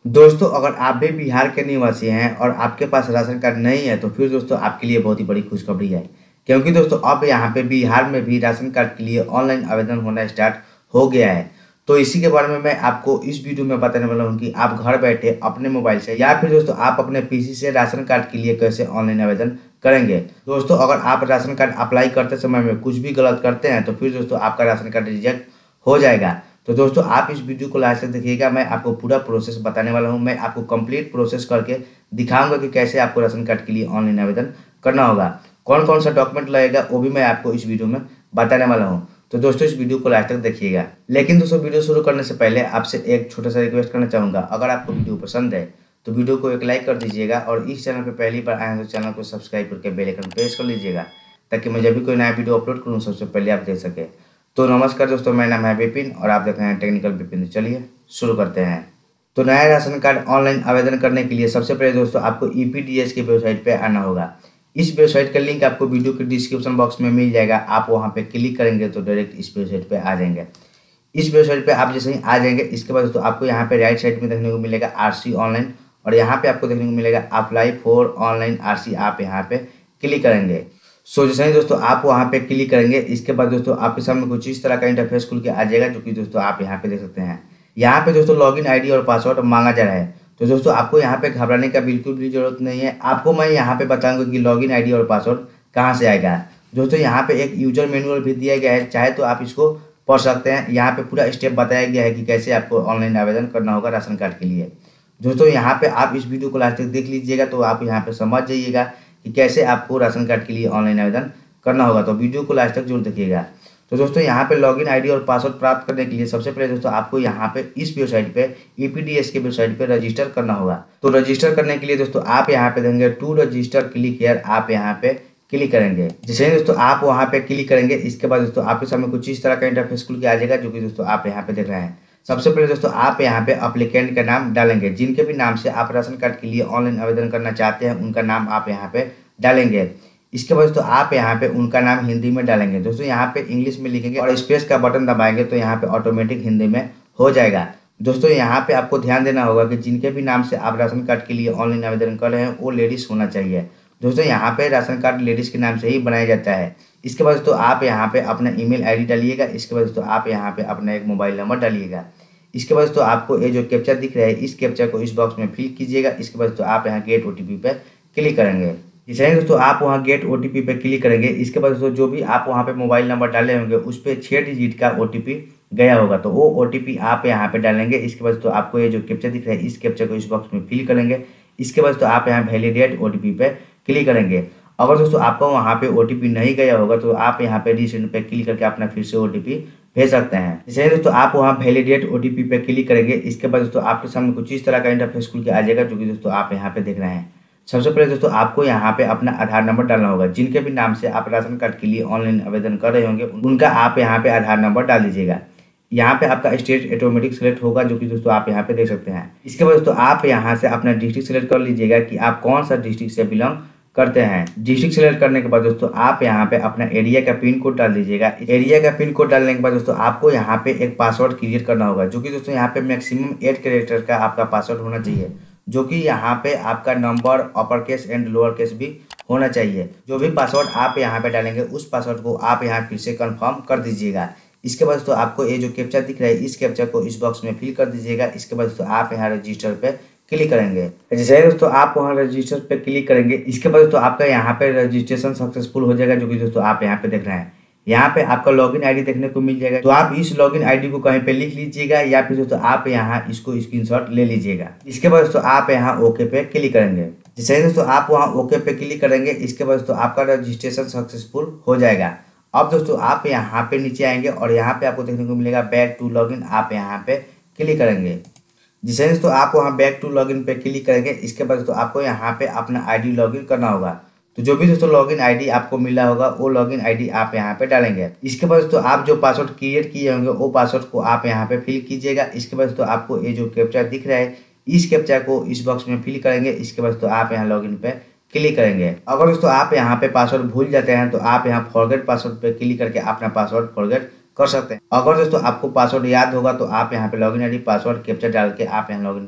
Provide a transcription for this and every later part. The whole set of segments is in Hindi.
दोस्तों अगर आप भी बिहार के निवासी हैं और आपके पास राशन कार्ड नहीं है तो फिर दोस्तों आपके लिए बहुत ही बड़ी खुशखबरी है। क्योंकि दोस्तों अब यहाँ पे बिहार में भी राशन कार्ड के लिए ऑनलाइन आवेदन होना स्टार्ट हो गया है। तो इसी के बारे में मैं आपको इस वीडियो में बताने वाला हूँ कि आप घर बैठे अपने मोबाइल से या फिर दोस्तों आप अपने पीसी से राशन कार्ड के लिए कैसे ऑनलाइन आवेदन करेंगे। दोस्तों अगर आप राशन कार्ड अप्लाई करते समय में कुछ भी गलत करते हैं तो फिर दोस्तों आपका राशन कार्ड रिजेक्ट हो जाएगा। तो दोस्तों आप इस वीडियो को लास्ट तक देखिएगा। मैं आपको पूरा प्रोसेस बताने वाला हूं। मैं आपको कंप्लीट प्रोसेस करके दिखाऊंगा कि कैसे आपको राशन कार्ड के लिए ऑनलाइन आवेदन करना होगा, कौन कौन सा डॉक्यूमेंट लगेगा वो भी मैं आपको इस वीडियो में बताने वाला हूं। तो दोस्तों इस वीडियो को लास्ट तक देखिएगा। लेकिन दोस्तों वीडियो शुरू करने से पहले आपसे एक छोटा सा रिक्वेस्ट करना चाहूँगा। अगर आपको वीडियो पसंद है तो वीडियो को एक लाइक कर दीजिएगा और इस चैनल पर पहली बार आए हैं तो चैनल को सब्सक्राइब करके बेल आइकन प्रेस कर लीजिएगा, ताकि मैं जब भी कोई नया वीडियो अपलोड करूँ सबसे पहले आप देख सके। तो नमस्कार दोस्तों, मेरा नाम है विपिन और आप देख रहे हैं टेक्निकल विपिन। तो चलिए शुरू करते हैं। तो नया राशन कार्ड ऑनलाइन आवेदन करने के लिए सबसे पहले दोस्तों आपको ईपीडीएस की वेबसाइट पे आना होगा। इस वेबसाइट का लिंक आपको वीडियो के डिस्क्रिप्शन बॉक्स में मिल जाएगा। आप वहां पे क्लिक करेंगे तो डायरेक्ट इस वेबसाइट पे आ जाएंगे। इस वेबसाइट पे आप जैसे ही आ जाएंगे इसके बाद दोस्तों आपको यहाँ पे राइट साइड में देखने को मिलेगा आरसी ऑनलाइन और यहाँ पे आपको देखने को मिलेगा अप्लाई फॉर ऑनलाइन आरसी। आप यहाँ पे क्लिक करेंगे। जैसे ही दोस्तों आप वहाँ पे क्लिक करेंगे इसके बाद दोस्तों आपके सामने कुछ इस तरह का इंटरफेस खुल के आ जाएगा, जो कि दोस्तों आप यहाँ पे देख सकते हैं। यहाँ पे दोस्तों लॉगिन आईडी और पासवर्ड मांगा जा रहा है। तो दोस्तों आपको यहाँ पे घबराने का बिल्कुल भी जरूरत नहीं है। आपको मैं यहाँ पे बताऊंगा कि लॉगिन आईडी और पासवर्ड कहाँ से आएगा। दोस्तों यहाँ पे एक यूजर मैनुअल भी दिया गया है, चाहे तो आप इसको पढ़ सकते हैं। यहाँ पे पूरा स्टेप बताया गया है कि कैसे आपको ऑनलाइन आवेदन करना होगा राशन कार्ड के लिए। दोस्तों यहाँ पे आप इस वीडियो को लास्ट तक देख लीजिएगा तो आप यहाँ पे समझ जाइएगा कि कैसे आपको राशन कार्ड के लिए ऑनलाइन आवेदन करना होगा। तो वीडियो को लास्ट तक जरूर देखिएगा। तो दोस्तों यहाँ पे लॉगिन आईडी और पासवर्ड प्राप्त करने के लिए सबसे पहले दोस्तों आपको यहाँ पे इस वेबसाइट पे ईपीडीएस के वेबसाइट पे रजिस्टर करना होगा। तो रजिस्टर करने के लिए दोस्तों आप यहाँ पे देंगे टू रजिस्टर क्लिक हियर। आप यहाँ पे क्लिक करेंगे। जैसे ही दोस्तों आप वहाँ पे क्लिक करेंगे इसके बाद दोस्तों आपके सामने कुछ इस तरह का इंटरफेस खुल के आ जाएगा, जो कि दोस्तों आप यहाँ पे देख रहे हैं। सबसे पहले दोस्तों आप यहाँ पे अप्लीकेंट का नाम डालेंगे। जिनके भी नाम से आप राशन कार्ड के लिए ऑनलाइन आवेदन करना चाहते हैं उनका नाम आप यहाँ पे डालेंगे। इसके बाद दोस्तों आप यहाँ पे उनका नाम हिंदी में डालेंगे। दोस्तों यहाँ पे इंग्लिश में लिखेंगे और स्पेस का बटन दबाएंगे तो यहाँ पे ऑटोमेटिक हिंदी में हो जाएगा। दोस्तों यहाँ पे आपको ध्यान देना होगा कि जिनके भी नाम से आप राशन कार्ड के लिए ऑनलाइन आवेदन कर रहे हैं वो लेडीज होना चाहिए। दोस्तों यहाँ पे राशन कार्ड लेडीज के नाम से ही बनाया जाता है। इसके बाद दोस्तों आप यहाँ पे अपना ईमेल आईडी डालिएगा। इसके बाद दोस्तों आप यहाँ पे अपना एक मोबाइल नंबर डालिएगा। इसके बाद दोस्तों आपको ये जो कैप्चा दिख रहा है इस कैप्चा को इस बॉक्स में फिल कीजिएगा। इसके बाद दोस्तों आप यहाँ गेट ओटीपी पे क्लिक करेंगे। जैसे ही दोस्तों आप वहाँ गेट ओटीपी पे क्लिक करेंगे इसके बाद दोस्तों जो भी आप वहाँ पे मोबाइल नंबर डाले होंगे उस पर 6 डिजिट का ओटीपी गया होगा, तो वो ओटीपी आप यहाँ पे डालेंगे। इसके बाद दोस्तों आपको ये जो कैप्चा दिख रहा है इस कैप्चा को इस बॉक्स में फिल करेंगे। इसके बाद दोस्तों आप यहाँ वैलिडेट ओटीपी पे क्लिक करेंगे। अगर दोस्तों आपका वहाँ पे ओटीपी नहीं गया होगा तो आप यहाँ पे रीसेंड पे क्लिक करके अपना फिर से ओटीपी भेज सकते हैं। जैसे दोस्तों आप वहाँ वैलिडेट ओटीपी पे क्लिक करेंगे इसके बाद दोस्तों आपके सामने कुछ इस तरह का इंटरफेस खुल के आ जाएगा, जो कि दोस्तों आप यहाँ पे देख रहे हैं। सबसे पहले दोस्तों आपको यहाँ पे अपना आधार नंबर डालना होगा। जिनके भी नाम से आप राशन कार्ड के लिए ऑनलाइन आवेदन कर रहे होंगे उनका आप यहाँ पे आधार नंबर डाल दीजिएगा। यहाँ पे आपका स्टेट ऑटोमेटिक सेलेक्ट होगा, जो कि दोस्तों आप यहाँ पे देख सकते हैं। इसके बाद दोस्तों आप यहाँ से अपना डिस्ट्रिक्ट सेलेक्ट कर लीजिएगा कि आप कौन सा डिस्ट्रिक्ट से बिलोंग करते हैं। डिस्ट्रिक्ट सेलेक्ट करने के बाद दोस्तों आप यहाँ पे अपना एरिया का पिन कोड डाल दीजिएगा। एरिया का पिन कोड डालने के बाद दोस्तों आपको यहाँ पे एक पासवर्ड क्रिएट करना होगा, जो कि दोस्तों यहाँ पे मैक्सिमम 8 कैरेक्टर का आपका पासवर्ड होना चाहिए, जो कि यहाँ पे आपका number upper case and lower case भी होना चाहिए। जो भी पासवर्ड आप यहाँ पे डालेंगे उस पासवर्ड को आप यहाँ फिर से कंफर्म कर दीजिएगा। इसके बाद दोस्तों आपको ये जो कैप्चा दिख रहा है इस कैप्चा को इस बॉक्स में फिल कर दीजिएगा। इसके बाद दोस्तों आप यहाँ रजिस्टर पे क्लिक करेंगे। जैसे दोस्तों आप वहाँ रजिस्टर पे क्लिक करेंगे इसके बाद दोस्तों आपका यहाँ पे रजिस्ट्रेशन सक्सेसफुल हो जाएगा, जो कि दोस्तों आप यहाँ पे देख रहे हैं। यहाँ पे आपका लॉगिन आईडी देखने को मिल जाएगा, तो आप इस लॉगिन आईडी को कहीं पे लिख लीजिएगा या फिर दोस्तों आप यहाँ इसको स्क्रीनशॉट ले लीजिएगा। इसके बाद दोस्तों आप यहाँ ओके पे क्लिक करेंगे। जैसे दोस्तों आप वहाँ ओके पे क्लिक करेंगे इसके बाद दोस्तों आपका रजिस्ट्रेशन सक्सेसफुल हो जाएगा। अब दोस्तों आप यहाँ पे नीचे आएंगे और यहाँ पे आपको देखने को मिलेगा बैक टू लॉगिन। आप यहाँ पे क्लिक करेंगे। जिसे दोस्तों आप वहाँ बैक टू लॉगिन पे क्लिक करेंगे इसके बाद दोस्तों आपको यहाँ पे अपना आईडी लॉगिन करना होगा। तो जो भी दोस्तों लॉगिन आईडी आपको मिला होगा वो लॉगिन आईडी आप यहाँ पे डालेंगे। इसके बाद दोस्तों आप जो पासवर्ड क्रिएट किए होंगे वो पासवर्ड को आप यहाँ पे फिल कीजिएगा। इसके बाद दोस्तों आपको ये जो कैप्चा दिख रहा है इस कैप्चा को इस बॉक्स में फिल करेंगे। इसके बाद दोस्तों आप यहाँ लॉगिन पे क्लिक करेंगे। अगर दोस्तों आप यहाँ पे पासवर्ड भूल जाते हैं तो आप यहाँ फॉरगेट पासवर्ड पे क्लिक करके अपना पासवर्ड फॉरगेट कर सकते हैं। अगर दोस्तों आपको पासवर्ड याद होगा तो आप यहाँ पे लॉगिन आईडी पासवर्ड कैप्चा डाल के आप यहाँ लॉगिन पे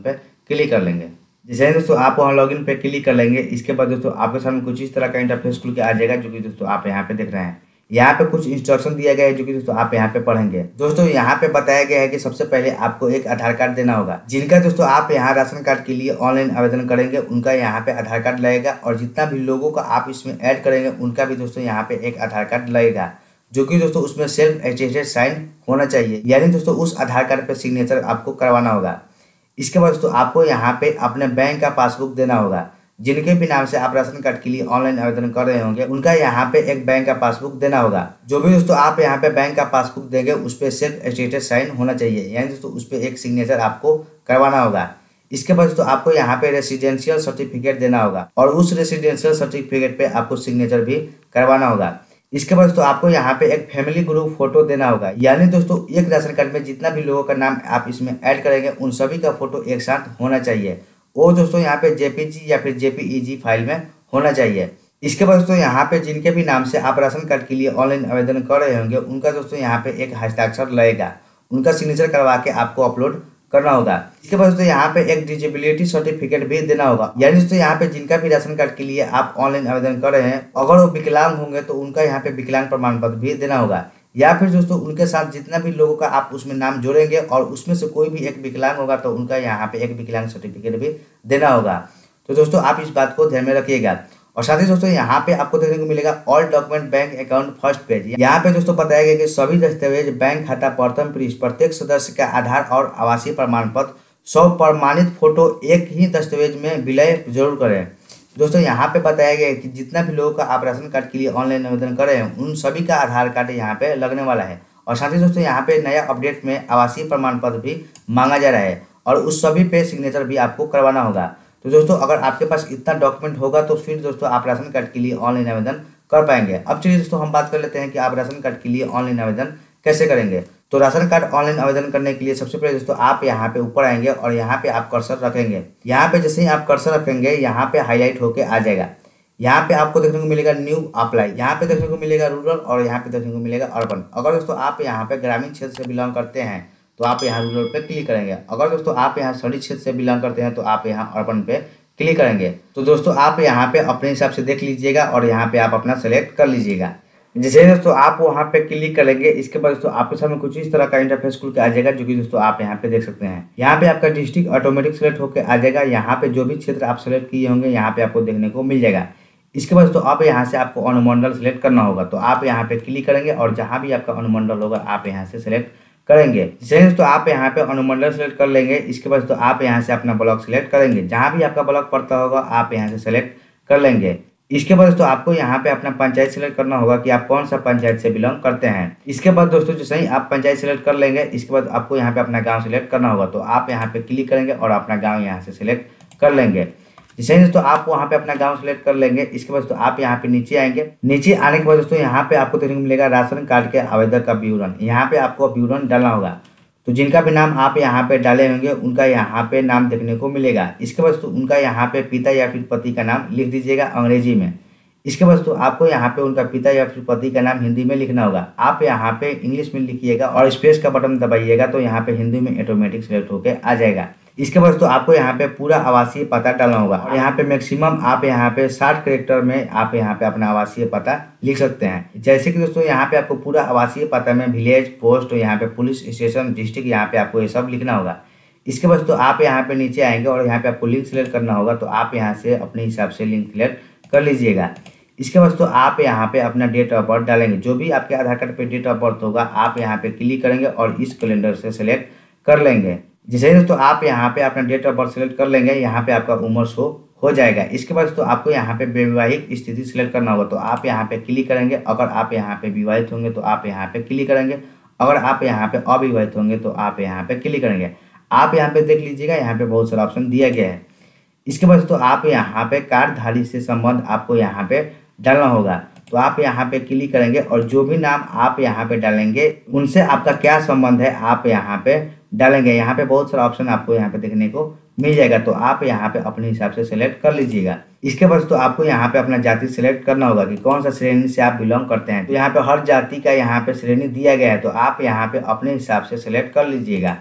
क्लिक कर लेंगे। जैसे ही दोस्तों आप वहाँ लॉगिन पे क्लिक कर लेंगे, इसके बाद दोस्तों आपके सामने कुछ इस तरह का इंटरफेस खुल के आ जाएगा, जो कि दोस्तों आप यहाँ पे देख रहे हैं। यहाँ पे कुछ इंस्ट्रक्शन दिया गया है जो कि दोस्तों आप यहाँ पे पढ़ेंगे। दोस्तों यहाँ पे बताया गया है कि सबसे पहले आपको एक आधार कार्ड देना होगा। जिनका दोस्तों आप यहाँ राशन कार्ड के लिए ऑनलाइन आवेदन करेंगे उनका यहाँ पे आधार कार्ड लगेगा, और जितना भी लोगों का आप इसमें ऐड करेंगे उनका भी दोस्तों यहाँ पे एक आधार कार्ड लगेगा, जो कि दोस्तों उसमें सेल्फ अटेस्टेड साइन होना चाहिए, यानी दोस्तों उस आधार कार्ड पे सिग्नेचर आपको करवाना होगा। इसके बाद दोस्तों आपको यहाँ पे अपने बैंक का पासबुक देना होगा। जिनके भी नाम से आप राशन कार्ड के लिए ऑनलाइन आवेदन कर रहे होंगे उनका यहाँ पे एक बैंक का पासबुक देना होगा। जो भी दोस्तों आप यहाँ पे बैंक का पासबुक देंगे उस पर सेल्फ अटेस्टेड साइन होना चाहिए, यानी दोस्तों उस पर एक सिग्नेचर आपको करवाना होगा। इसके बाद दोस्तों आपको यहाँ पे रेसिडेंशियल सर्टिफिकेट देना होगा, और उस रेसिडेंशियल सर्टिफिकेट पे आपको सिग्नेचर भी करवाना होगा। इसके बाद दोस्तों आपको यहाँ पे एक फैमिली ग्रुप फोटो देना होगा, यानी दोस्तों एक राशन कार्ड में जितना भी लोगों का नाम आप इसमें ऐड करेंगे उन सभी का फोटो एक साथ होना चाहिए। वो दोस्तों यहाँ पे जेपीजी या फिर जेपीईजी फाइल में होना चाहिए। इसके बाद दोस्तों यहाँ पे जिनके भी नाम से आप राशन कार्ड के लिए ऑनलाइन आवेदन कर रहे होंगे उनका दोस्तों यहाँ पे एक हस्ताक्षर लगेगा, उनका सिग्नेचर करवा के आपको अपलोड करना होगा। इसके बाद दोस्तों यहाँ पे एक डिजेबिलिटी सर्टिफिकेट भी देना होगा, यानी दोस्तों यहाँ पे जिनका भी राशन कार्ड के लिए आप ऑनलाइन आवेदन कर रहे हैं अगर वो विकलांग होंगे तो उनका यहाँ पे विकलांग प्रमाण पत्र भी देना होगा, या फिर दोस्तों उनके साथ जितना भी लोगों का आप उसमें नाम जोड़ेंगे और उसमें से कोई भी एक विकलांग होगा तो उनका यहाँ पे एक विकलांग सर्टिफिकेट भी देना होगा। तो दोस्तों आप इस बात को ध्यान में रखिएगा। और साथ ही दोस्तों यहाँ पे आपको देखने को मिलेगा all document bank account first page. यहाँ पे दोस्तों बताया गया कि सभी दस्तावेज बैंक खाता प्रथम पृष्ठ प्रत्येक सदस्य का आधार और आवासीय प्रमाण पत्र 100 प्रमाणित फोटो एक ही दस्तावेज में विलय जरूर करें। दोस्तों यहाँ पे बताया गया है कि जितना भी लोगों का आप राशन कार्ड के लिए ऑनलाइन आवेदन कर रहे हैं उन सभी का आधार कार्ड यहाँ पे लगने वाला है। और साथ ही दोस्तों यहाँ पे नया अपडेट में आवासीय प्रमाण पत्र भी मांगा जा रहा है, और उस सभी पे सिग्नेचर भी आपको करवाना होगा। तो दोस्तों अगर आपके पास इतना डॉक्यूमेंट होगा तो फिर दोस्तों आप राशन कार्ड के लिए ऑनलाइन आवेदन कर पाएंगे। अब चलिए दोस्तों हम बात कर लेते हैं कि आप राशन कार्ड के लिए ऑनलाइन आवेदन कैसे करेंगे। तो राशन कार्ड ऑनलाइन आवेदन करने के लिए सबसे पहले दोस्तों आप यहाँ पे ऊपर आएंगे और यहाँ पे आप कर्सर रखेंगे। यहाँ पे जैसे ही आप कर्सर रखेंगे यहाँ पे हाईलाइट होके आ जाएगा। यहाँ पे आपको देखने को मिलेगा न्यू अप्लाई, यहाँ पे देखने को मिलेगा रूरल, और यहाँ पे देखने को मिलेगा अर्बन। अगर दोस्तों आप यहाँ पे ग्रामीण क्षेत्र से बिलोंग करते हैं तो आप यहाँ रूरल पे क्लिक करेंगे। अगर दोस्तों आप यहाँ शहरी क्षेत्र से बिलोंग करते हैं तो आप यहाँ अर्बन पे क्लिक करेंगे। तो दोस्तों आप यहाँ पे अपने हिसाब से देख लीजिएगा और यहाँ पे आप अपना सेलेक्ट कर लीजिएगा। जैसे दोस्तों आप वहाँ पे क्लिक करेंगे, इसके बाद दोस्तों आपके सामने कुछ इस तरह का इंटरफेस खुल के आ जाएगा, जो कि दोस्तों आप यहाँ पे देख सकते हैं। यहाँ पे आपका डिस्ट्रिक्ट ऑटोमेटिक सेलेक्ट होकर आ जाएगा। यहाँ पे जो भी क्षेत्र आप सेलेक्ट किए होंगे यहाँ पे आपको देखने को मिल जाएगा। इसके बाद दोस्तों आप यहाँ से आपको अनुमंडल सेलेक्ट करना होगा, तो आप यहाँ पे क्लिक करेंगे और जहाँ भी आपका अनुमंडल होगा आप यहाँ से सेलेक्ट करेंगे। जैसे दोस्तों आप यहाँ पे अनुमंडल सेलेक्ट कर लेंगे, इसके बाद दोस्तों आप यहाँ से अपना ब्लॉक सेलेक्ट करेंगे। जहाँ भी आपका ब्लॉक पड़ता होगा आप यहाँ से सेलेक्ट कर लेंगे। इसके बाद दोस्तों आपको यहाँ पे अपना पंचायत सेलेक्ट करना होगा कि आप कौन सा पंचायत से बिलोंग करते हैं। इसके बाद दोस्तों जैसे ही आप पंचायत सेलेक्ट कर लेंगे, इसके बाद आपको यहाँ पे अपना गांव सेलेक्ट करना होगा, तो आप यहाँ पे क्लिक करेंगे और अपना गांव यहाँ से सेलेक्ट कर लेंगे। जैसे ही दोस्तों आप वहाँ पे अपना गांव सेलेक्ट कर लेंगे, इसके बाद दोस्तों आप यहाँ पे नीचे आएंगे। नीचे आने के बाद दोस्तों यहाँ पे आपको देखने को मिलेगा राशन कार्ड के आवेदन का विवरण। यहाँ पे आपको विवरण डालना होगा। तो जिनका भी नाम आप यहाँ पे डाले होंगे उनका यहाँ पे नाम देखने को मिलेगा। इसके बाद दोस्तों उनका यहाँ पे पिता या फिर पति का नाम लिख दीजिएगा अंग्रेजी में। इसके बाद दोस्तों आपको यहाँ पे उनका पिता या फिर पति का नाम हिंदी में लिखना होगा। आप यहाँ पे इंग्लिश में लिखिएगा और स्पेस का बटन दबाइएगा तो यहाँ पे हिंदी में ऑटोमेटिक सेलेक्ट होके आ जाएगा। इसके बाद दोस्तों आपको यहाँ पे पूरा आवासीय पता डालना होगा, और यहाँ पे मैक्सिमम आप यहाँ पे 60 कैरेक्टर में आप यहाँ पे अपना आवासीय पता लिख सकते हैं। जैसे कि दोस्तों यहाँ पे आपको पूरा आवासीय पता में विलेज, पोस्ट, यहाँ पे पुलिस स्टेशन, डिस्ट्रिक्ट, यहाँ पे आपको ये सब लिखना होगा। इसके बाद दोस्तों आप यहाँ पे नीचे आएंगे और यहाँ पे आपको लिंक सेलेक्ट करना होगा, तो आप यहाँ से अपने हिसाब से लिंक सेलेक्ट कर लीजिएगा। इसके बाद दोस्तों आप यहाँ पे अपना डेट ऑफ बर्थ डालेंगे। जो भी आपके आधार कार्ड पे डेट ऑफ बर्थ होगा आप यहाँ पे क्लिक करेंगे और इस कैलेंडर से सेलेक्ट कर लेंगे। जैसे दोस्तों आप यहाँ पे अपना डेट ऑफ बर्थ सेलेक्ट कर लेंगे, यहाँ पे आपका उम्र शो हो जाएगा। इसके बाद दोस्तों आपको यहाँ पे वैवाहिक स्थिति सेलेक्ट करना होगा, तो आप यहाँ पे क्लिक करेंगे। अगर आप यहाँ पे विवाहित होंगे तो आप यहाँ पे क्लिक करेंगे, अगर आप यहाँ पे अविवाहित होंगे तो आप यहाँ पे क्लिक करेंगे। आप यहाँ पे देख लीजिएगा, यहाँ पे बहुत सारा ऑप्शन दिया गया है। इसके बाद दोस्तों आप यहाँ पे कार्डधारी से संबंध आपको यहाँ पे डालना होगा, तो आप यहाँ पे क्लिक करेंगे और जो भी नाम आप यहाँ पे डालेंगे उनसे आपका क्या संबंध है आप यहाँ पे डालेंगे। यहाँ पे बहुत सारा ऑप्शन आपको यहाँ पे देखने को मिल जाएगा, तो आप यहाँ पे अपने हिसाब से सेलेक्ट कर लीजिएगा। इसके बाद तो आपको यहाँ पे अपना जाति सेलेक्ट करना होगा कि कौन सा श्रेणी से आप बिलोंग करते हैं। तो यहाँ पे हर जाति का यहाँ पे श्रेणी दिया गया है, तो आप यहाँ पे अपने हिसाब से सेलेक्ट कर लीजिएगा।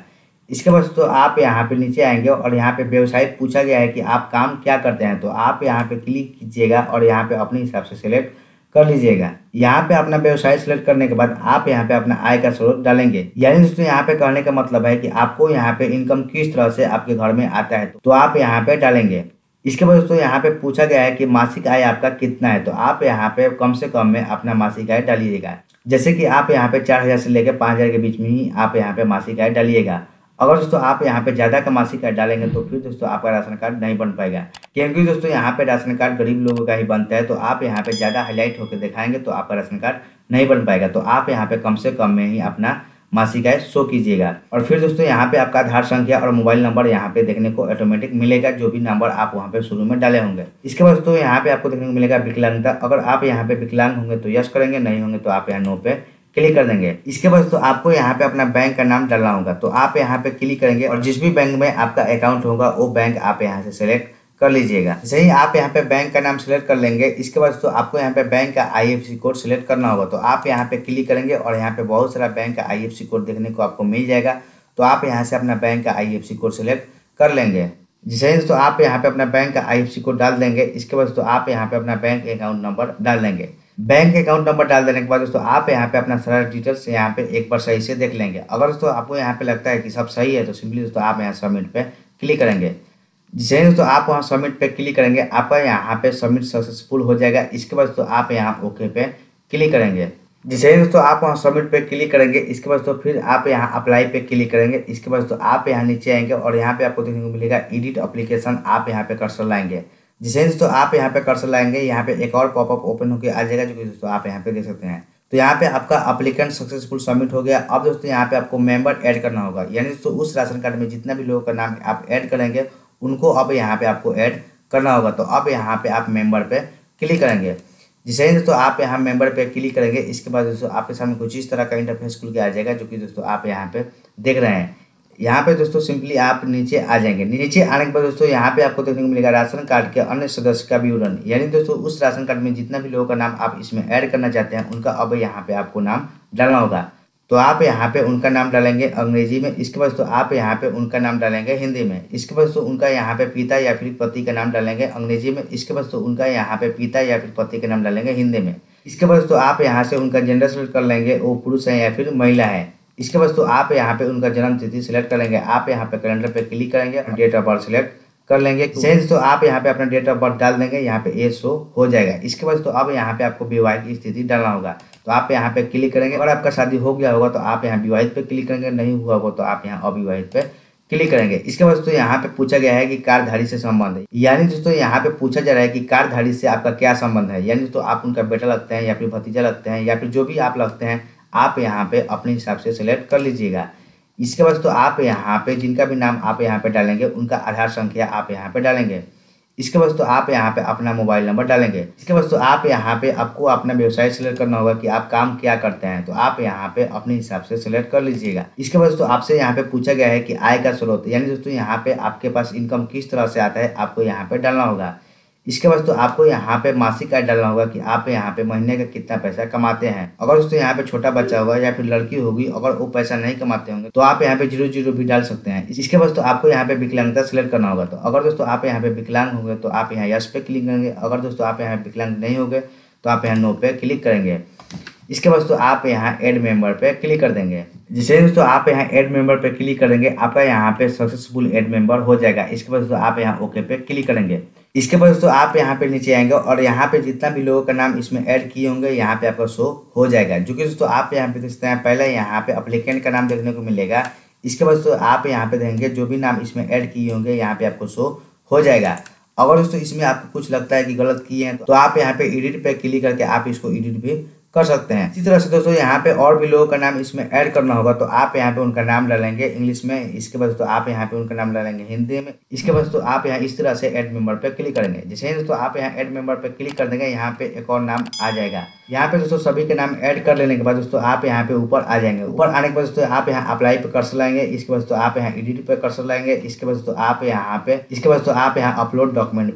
इसके बाद दोस्तों आप यहाँ पे नीचे आएंगे और यहाँ पे व्यवसाय पूछा गया है कि आप काम क्या करते हैं, तो आप यहाँ पे क्लिक कीजिएगा और यहाँ पे अपने हिसाब से सिलेक्ट कर लीजिएगा। यहाँ पे अपना व्यवसाय सिलेक्ट करने के बाद आप यहाँ पे अपना आय का स्रोत डालेंगे। यानी दोस्तों यहाँ पे कहने का मतलब है कि आपको यहाँ पे इनकम किस तरह से आपके घर में आता है, तो आप यहाँ पे डालेंगे। इसके बाद दोस्तों यहाँ पे पूछा गया है कि मासिक आय आपका कितना है, तो आप यहाँ पे कम से कम में अपना मासिक आय डालिएगा। जैसे कि आप यहाँ पे 4,000 से लेकर 5,000 के बीच में ही आप यहाँ पे मासिक आय डालिएगा। अगर दोस्तों आप यहाँ पे ज़्यादा का मासिक आय डालेंगे तो फिर दोस्तों आपका राशन कार्ड नहीं बन पाएगा, क्योंकि दोस्तों यहाँ पे राशन कार्ड गरीब लोगों का ही बनता है। तो आप यहाँ पे ज़्यादा हाईलाइट होकर दिखाएंगे तो आपका राशन कार्ड नहीं बन पाएगा। तो आप यहाँ पे कम से कम में ही अपना मासिक आय शो कीजिएगा। और फिर दोस्तों यहाँ पे आपका आधार संख्या और मोबाइल नंबर यहाँ पे देखने को ऑटोमेटिक मिलेगा, जो भी नंबर आप वहाँ पे शुरू में डाले होंगे। इसके बाद दोस्तों यहाँ पे आपको देखने को मिलेगा विकलांगता। अगर आप यहाँ पे विकलांग होंगे तो यस करेंगे, नहीं होंगे तो आप यहाँ नो पे क्लिक कर देंगे। इसके बाद तो आपको यहाँ पे अपना बैंक का नाम डालना होगा, तो आप यहाँ पे क्लिक करेंगे और जिस भी बैंक में आपका अकाउंट होगा वो बैंक आप यहाँ से सिलेक्ट कर लीजिएगा। जैसे ही आप यहाँ पे बैंक का नाम सिलेक्ट कर लेंगे, इसके बाद तो आपको यहाँ पे बैंक का IFSC कोड सिलेक्ट करना होगा, तो आप यहाँ पे क्लिक करेंगे और यहाँ पे बहुत सारा बैंक का IFSC कोड देखने को आपको मिल जाएगा। तो आप यहाँ से अपना बैंक का IFSC कोड सिलेक्ट कर लेंगे। जैसे ही तो आप यहाँ पे अपना बैंक का IFSC कोड डाल देंगे, इसके बाद तो आप यहाँ पे अपना बैंक अकाउंट नंबर डाल देंगे। बैंक अकाउंट नंबर डाल देने के बाद दोस्तों आप यहाँ पे अपना सारा डिटेल्स यहाँ पे एक बार सही से देख लेंगे। अगर दोस्तों आपको यहाँ पे लगता है कि सब सही है तो सिंपली दोस्तों आप यहाँ सबमिट पे क्लिक करेंगे। जैसे दोस्तों आप वहाँ सबमिट पे क्लिक करेंगे, आपका यहाँ पे सबमिट सक्सेसफुल हो जाएगा। इसके बाद दोस्तों आप यहाँ ओके पे क्लिक करेंगे। जैसे दोस्तों आप वहाँ सबमिट पे क्लिक करेंगे, इसके बाद दोस्तों फिर आप यहाँ अप्लाई पे क्लिक करेंगे। इसके बाद दोस्तों आप यहाँ नीचे आएंगे और यहाँ पे आपको देखने को मिलेगा एडिट एप्लीकेशन, आप यहाँ पे कर्सर लाएंगे। जैसे दोस्तों आप यहाँ पे कर्सर लाएंगे, यहाँ पे एक और पॉपअप ओपन होकर आ जाएगा, जो कि दोस्तों आप यहाँ पे देख सकते हैं। तो यहाँ पे आपका एप्लीकेंट सक्सेसफुल सबमिट हो गया। अब दोस्तों यहाँ पे आपको मेंबर ऐड करना होगा, यानी दोस्तों उस राशन कार्ड में जितना भी लोगों का नाम आप ऐड करेंगे उनको अब यहाँ पे आपको ऐड करना होगा। तो अब यहाँ पे आप मेंबर पे क्लिक करेंगे। जैसे ही दोस्तों आप यहाँ मेंबर पे क्लिक करेंगे, इसके बाद दोस्तों आपके सामने कुछ इस तरह का इंटरफेस खुल के आ जाएगा, जो कि दोस्तों आप यहाँ पे देख रहे हैं। यहाँ पे दोस्तों सिंपली आप नीचे आ जाएंगे। नीचे आने के बाद दोस्तों यहाँ पे आपको देखने को मिलेगा राशन कार्ड के अन्य सदस्य का विवरण, यानी दोस्तों उस राशन कार्ड में जितना भी लोगों का नाम आप इसमें ऐड करना चाहते हैं उनका अब यहाँ पे आपको नाम डालना होगा। तो आप यहाँ पे उनका नाम डालेंगे अंग्रेजी में, इसके बाद तो आप यहाँ पे उनका नाम डालेंगे हिंदी में। इसके बाद तो उनका यहाँ पे पिता या फिर पति का नाम डालेंगे अंग्रेजी में, इसके बाद तो उनका यहाँ पे पिता या फिर पति का नाम डालेंगे हिंदी में। इसके बाद तो आप यहाँ से उनका जेंडर सेलेक्ट कर लेंगे, वो पुरुष है या फिर महिला है। इसके बाद तो आप यहाँ पे उनका जन्म तिथि सिलेक्ट करेंगे। आप यहाँ पे कैलेंडर पे क्लिक करेंगे और डेट ऑफ बर्थ सिलेक्ट कर लेंगे। सेंस तो आप यहाँ पे अपना डेट ऑफ बर्थ डाल देंगे, यहाँ पे एज शो हो जाएगा। इसके बाद तो अब यहाँ पे आपको विवाहित स्थिति डालना होगा, तो आप यहाँ पे क्लिक करेंगे। अगर आपका शादी हो गया होगा तो आप यहाँ विवाहित पे क्लिक करेंगे, नहीं हुआ होगा तो आप यहाँ अविवाहित पे क्लिक करेंगे। इसके बाद दोस्तों यहाँ पे पूछा गया है कि कारधारी से संबंध है, यानी दोस्तों यहाँ पे पूछा जा रहा है कि कारधारी से आपका क्या संबंध है, यानी दोस्तों आप उनका बेटा लगते हैं या फिर भतीजा लगते हैं या फिर जो भी आप लगते हैं, आप यहाँ पे अपने हिसाब से सिलेक्ट कर लीजिएगा। इसके बाद तो आप यहाँ पे जिनका भी नाम आप यहाँ पे डालेंगे उनका आधार संख्या आप यहाँ पे डालेंगे। इसके बाद तो आप यहाँ पे अपना मोबाइल नंबर डालेंगे। इसके बाद तो आप यहाँ पे आपको अपना व्यवसाय सिलेक्ट करना होगा कि आप काम क्या करते हैं, तो आप यहाँ पे अपने हिसाब से सिलेक्ट कर लीजिएगा। इसके बाद तो आपसे यहाँ पे पूछा गया है कि आय का स्रोत, यानी दोस्तों यहाँ पे आपके पास इनकम किस तरह से आता है आपको यहाँ पे डालना होगा। इसके बाद तो आपको यहाँ पे मासिक आय डालना होगा कि आप यहाँ पे महीने का कितना पैसा कमाते हैं। अगर दोस्तों यहाँ पे छोटा बच्चा होगा या फिर लड़की होगी, अगर वो पैसा नहीं कमाते होंगे तो आप यहाँ पे 00 भी डाल सकते हैं। इसके बाद तो आपको यहाँ पे विकलांगता सिलेक्ट करना होगा, तो अगर दोस्तों आप यहाँ पे विकलांग होंगे तो आप यहाँ यस पे क्लिक करेंगे। अगर दोस्तों आप यहाँ विकलांग नहीं होंगे तो आप यहाँ नो पे क्लिक करेंगे। इसके बाद दोस्तों आप यहाँ ऐड मेंबर पे क्लिक कर देंगे। जैसे दोस्तों आप यहाँ ऐड मेंबर पे क्लिक करेंगे, आपका यहाँ पे सक्सेसफुल ऐड मेंबर हो जाएगा। इसके बाद दोस्तों आप यहाँ ओके पे क्लिक करेंगे। इसके बाद दोस्तों आप यहाँ पे नीचे आएंगे और यहाँ पे जितना भी लोगों का नाम इसमें ऐड किए होंगे यहाँ पे आपका शो हो जाएगा, जो कि दोस्तों आप यहाँ पे देख सकते हैं। पहले यहाँ पे एप्लीकेंट का नाम देखने को मिलेगा। इसके बाद दोस्तों आप यहाँ पे देखेंगे जो भी नाम इसमें ऐड किए होंगे यहाँ पे आपको शो हो जाएगा। अगर दोस्तों इसमें आपको कुछ लगता है कि गलत किए हैं तो आप यहाँ पे एडिट पे क्लिक करके आप इसको एडिट भी कर सकते हैं। इसी तरह से दोस्तों यहाँ पे और भी लोगों का नाम इसमें ऐड करना होगा, तो आप यहाँ पे उनका नाम डालेंगे इंग्लिश में। इसके बाद दोस्तों आप यहाँ पे उनका नाम डालेंगे हिंदी में। इसके बाद दोस्तों आप यहाँ इस तरह से ऐड मेंबर पे क्लिक करेंगे। जैसे ही दोस्तों आप यहाँ ऐड मेंबर पे क्लिक कर देंगे, यहाँ पे एक और नाम आ जाएगा। यहाँ पे दोस्तों सभी के नाम ऐड कर लेने के बाद दोस्तों आप यहाँ पे ऊपर आ जाएंगे। ऊपर आने के बाद दोस्तों आप यहाँ अप्लाई पे कर्सर लाएंगे। इसके बाद दोस्तों आप यहाँ एडिट पे कर्सर लाएंगे। इसके बाद दोस्तों आप यहाँ पे अपलोड डॉक्यूमेंट पे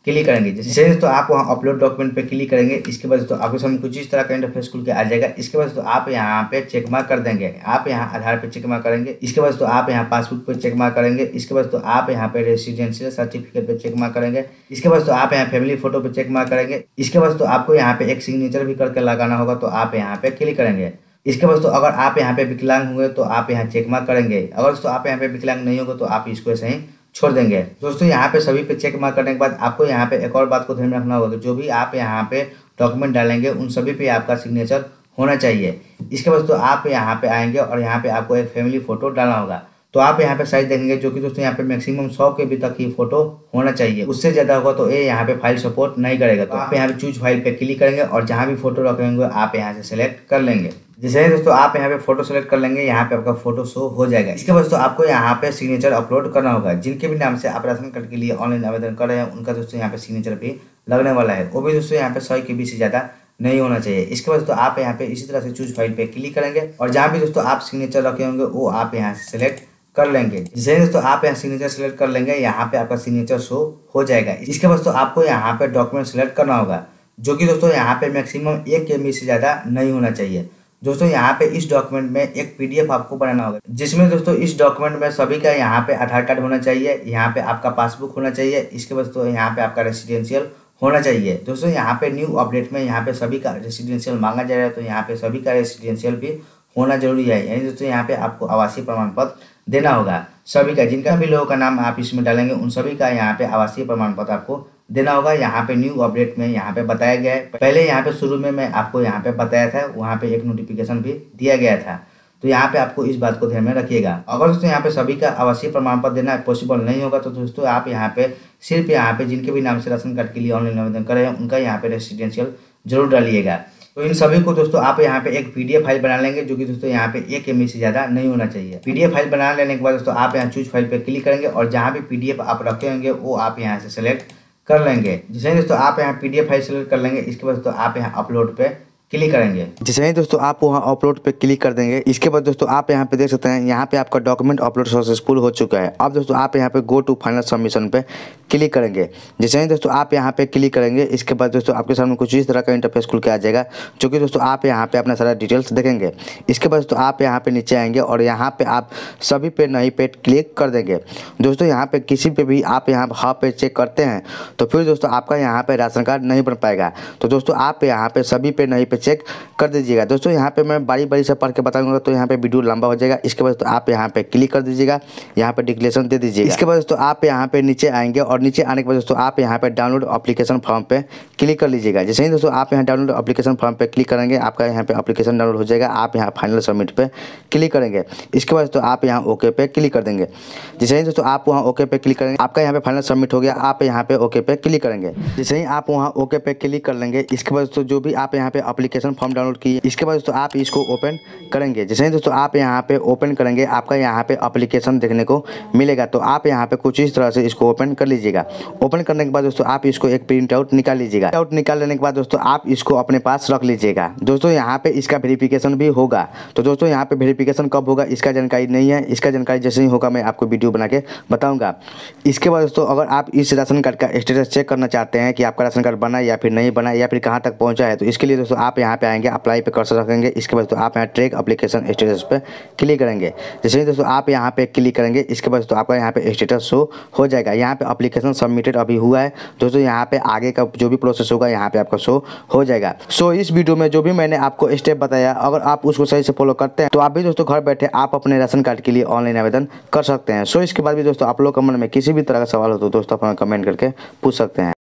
क्लिक करेंगे। जैसे दोस्तों आप वहाँ अपलोड डॉक्यूमेंट पे क्लिक करेंगे, इसके बाद दोस्तों आपके सामने कुछ इस तरह का इंटरफेस खुल के आ जाएगा। इसके बाद दोस्तों आप यहाँ पे चेक मार्क कर देंगे, आप यहाँ आधार पे चेक मार्क करेंगे। इसके बाद दोस्तों आप यहाँ पासबुक पे चेक मार्क करेंगे। इसके बाद दोस्तों आप यहाँ पे रेसिडेंशियल सर्टिफिकेट पे चेक मार्क करेंगे। इसके बाद दोस्तों आप यहाँ फैमिली फोटो पे चेक मार्क करेंगे। इसके बाद दोस्तों आपको यहाँ पे एक सिग्नेचर भी करके लगाना होगा, तो आप यहाँ पे क्लिक करेंगे। इसके बाद दोस्तों अगर आप यहाँ पे विकलांग हुए तो आप यहाँ चेक मार्क करेंगे। अगर दोस्तों आप यहाँ पे विकलांग नहीं होगा तो आप इसको ऐसे ही छोड़ देंगे। दोस्तों यहाँ पे सभी पे चेक मार्क करने के बाद आपको यहाँ पे एक और बात को ध्यान में रखना होगा कि जो भी आप यहाँ पे डॉक्यूमेंट डालेंगे उन सभी पे आपका सिग्नेचर होना चाहिए। इसके बाद दोस्तों आप यहाँ पे आएंगे और यहाँ पे आपको एक फैमिली फोटो डालना होगा। तो आप यहाँ पे साइज देखेंगे जो कि दोस्तों यहाँ पे मैक्सिमम 100 के भी तक ही फोटो होना चाहिए। उससे ज़्यादा होगा तो ये यहाँ पे फाइल सपोर्ट नहीं करेगा। तो आप यहाँ पे चूज फाइल पे क्लिक करेंगे और जहाँ भी फोटो रखेंगे आप यहाँ से सिलेक्ट कर लेंगे। जैसे दोस्तों आप यहाँ पे फोटो सेलेक्ट कर लेंगे, यहाँ पे आपका फोटो शो हो जाएगा। इसके बाद दोस्तों आपको यहाँ पे सिग्नेचर अपलोड करना होगा। जिनके भी नाम से आप राशन कार्ड के लिए ऑनलाइन आवेदन कर रहे हैं उनका दोस्तों यहाँ पे सिग्नेचर भी लगने वाला है। वो भी दोस्तों यहाँ पे 100 KB से ज़्यादा नहीं होना चाहिए। इसके बाद दोस्तों आप यहाँ पे इसी तरह से चूज फाइल पे क्लिक करेंगे और जहाँ भी दोस्तों आप सिग्नेचर रखे होंगे वो आप यहाँ से सिलेक्ट कर लेंगे। जैसे दोस्तों आप यहाँ सिग्नेचर सेलेक्ट कर लेंगे, यहाँ पे आपका सिग्नेचर शो हो जाएगा। इसके बाद दोस्तों आपको यहाँ पे डॉक्यूमेंट सेलेक्ट करना होगा, जो कि दोस्तों यहाँ पे मैक्सिमम 1 KB से ज़्यादा नहीं होना चाहिए। दोस्तों यहाँ पे इस डॉक्यूमेंट में एक PDF आपको बनाना होगा, जिसमें दोस्तों इस डॉक्यूमेंट में सभी का यहाँ पे आधार कार्ड होना चाहिए, यहाँ पे आपका पासबुक होना चाहिए। इसके बाद दोस्तों यहाँ पे आपका रेसिडेंशियल होना चाहिए। दोस्तों यहाँ पे न्यू अपडेट में यहाँ पे सभी का रेसिडेंशियल मांगा जा रहा है, तो यहाँ पे सभी का रेसिडेंशियल भी होना जरूरी है। यानी दोस्तों यहाँ पे आपको आवासीय प्रमाण पत्र देना होगा सभी का। जिनका भी लोगों का नाम आप इसमें डालेंगे उन सभी का यहाँ पे आवासीय प्रमाण पत्र आपको देना होगा। यहाँ पे न्यू अपडेट में यहाँ पे बताया गया है। पहले यहाँ पे शुरू में मैं आपको यहाँ पे बताया था, वहाँ पे एक नोटिफिकेशन भी दिया गया था। तो यहाँ पे आपको इस बात को ध्यान में रखिएगा। अगर दोस्तों यहाँ पे सभी का आवासीय प्रमाण पत्र देना पॉसिबल नहीं होगा तो दोस्तों आप यहाँ पे सिर्फ यहाँ पे जिनके भी नाम से राशन कार्ड के लिए ऑनलाइन आवेदन कर रहे हैं उनका यहाँ पे रेसिडेंशियल जरूर डालिएगा। तो इन सभी को दोस्तों आप यहाँ पे एक PDF फाइल बना लेंगे, जो कि दोस्तों यहाँ पे 1 KB से ज़्यादा नहीं होना चाहिए। PDF फाइल बना लेने के बाद दोस्तों आप यहाँ चूज फाइल पे क्लिक करेंगे और जहाँ भी PDF आप रखे होंगे वो आप यहाँ से सेलेक्ट कर लेंगे। जैसे दोस्तों आप यहाँ PDF फाइल सेलेक्ट कर लेंगे, इसके बाद दोस्तों आप यहाँ अपलोड पे क्लिक करेंगे। जैसे ही दोस्तों आप वहाँ अपलोड पे क्लिक कर देंगे, इसके बाद दोस्तों आप यहाँ पे देख सकते हैं यहाँ पे आपका डॉक्यूमेंट अपलोड सक्सेसफुल हो चुका है। अब दोस्तों आप यहाँ पे गो टू फाइनल सबमिशन पे क्लिक करेंगे। जैसे ही दोस्तों आप यहाँ पे क्लिक करेंगे, इसके बाद दोस्तों आपके सामने कुछ इस तरह का इंटरफेस खुल के आ जाएगा, जो कि दोस्तों आप यहाँ पे अपना सारा डिटेल्स देखेंगे। इसके बाद दोस्तों आप यहाँ पे नीचे आएंगे और यहाँ पे आप सभी पे नहीं पे क्लिक कर देंगे। दोस्तों यहाँ पे किसी पे भी आप यहाँ हाँ पे चेक करते हैं तो फिर दोस्तों आपका यहाँ पे राशन कार्ड नहीं बन पाएगा। तो दोस्तों आप यहाँ पे सभी पे नहीं पे चेक कर दीजिएगा। दोस्तों यहाँ पे मैं बारी बारी से पढ़ के बताऊंगा तो यहाँ पे वीडियो लंबा हो जाएगा। इसके बाद दोस्तों आप यहाँ पे क्लिक कर दीजिएगा, यहाँ पे डिक्लेरेशन दे दीजिएगा। इसके बाद दोस्तों आप यहाँ पे नीचे आएंगे और नीचे आने के बाद दोस्तों आप यहाँ पे डाउनलोड एप्लीकेशन फॉर्म पे क्लिक कर लीजिएगा। जैसे ही दोस्तों आप यहाँ डाउनलोड एप्लीकेशन फॉर्म पे क्लिक करेंगे, आपका यहाँ पे एप्लीकेशन डाउनलोड हो जाएगा। आप यहाँ फाइनल सबमिट पे क्लिक करेंगे। इसके बाद दोस्तों आप यहाँ ओके पे क्लिक कर देंगे। जैसे ही दोस्तों आप वहाँ ओके पे क्लिक करेंगे, आपका यहाँ पे फाइनल सबमिट हो गया। आप यहाँ पे ओके पे क्लिक करेंगे। जैसे ही आप वहाँ ओके पे क्लिक कर लेंगे, इसके बाद दोस्तों जो भी आप यहाँ पे एप्लीकेशन फॉर्म डाउनलोड किए, इसके बाद दोस्तों आप इसको ओपन करेंगे। जैसे ही दोस्तों आप यहाँ पे ओपन करेंगे, आपका यहाँ पे एप्लीकेशन देखने को मिलेगा। तो आप यहाँ पे कुछ इस तरह से इसको ओपन कर लीजिएगा। ओपन करने के बाद दोस्तों आप इसको एक प्रिंट आउट निकाल लीजिएगा। आउट निकाल लेने के बाद दोस्तों आप इसको अपने पास रख लीजिएगा। दोस्तों यहाँ पे इसका वेरिफिकेशन भी होगा। तो दोस्तों यहाँ पे वेरिफिकेशन कब होगा इसका जानकारी नहीं है। इसका जानकारी जैसे ही होगा मैं आपको वीडियो बना के बताऊँगा। इसके बाद दोस्तों अगर आप इस राशन कार्ड का स्टेटस चेक करना चाहते हैं कि आपका राशन कार्ड बना या फिर नहीं बना या फिर कहाँ तक पहुँचा है, तो इसके लिए दोस्तों आप यहाँ पे आएंगे, अप्लाई पे कर्सर रखेंगे। इसके बाद दोस्तों आप यहाँ ट्रैक एप्लीकेशन स्टेटस पे क्लिक करेंगे। जैसे ही दोस्तों आप यहाँ पे क्लिक करेंगे, इसके बाद दोस्तों आपका यहाँ पे स्टेटस शो हो जाएगा। यहाँ पे एप्लीकेशन सबमिटेड अभी हुआ है। दोस्तों यहाँ पे आगे का जो भी प्रोसेस होगा यहाँ पे आपका शो हो जाएगा। सो इस वीडियो में जो भी मैंने आपको स्टेप बताया, अगर आप उसको सही से फॉलो करते हैं तो आप भी दोस्तों घर बैठे आप अपने राशन कार्ड के लिए ऑनलाइन आवेदन कर सकते हैं। सो इसके बाद भी दोस्तों आप लोग के मन में किसी भी तरह का सवाल हो तो दोस्तों अपना कमेंट करके पूछ सकते हैं।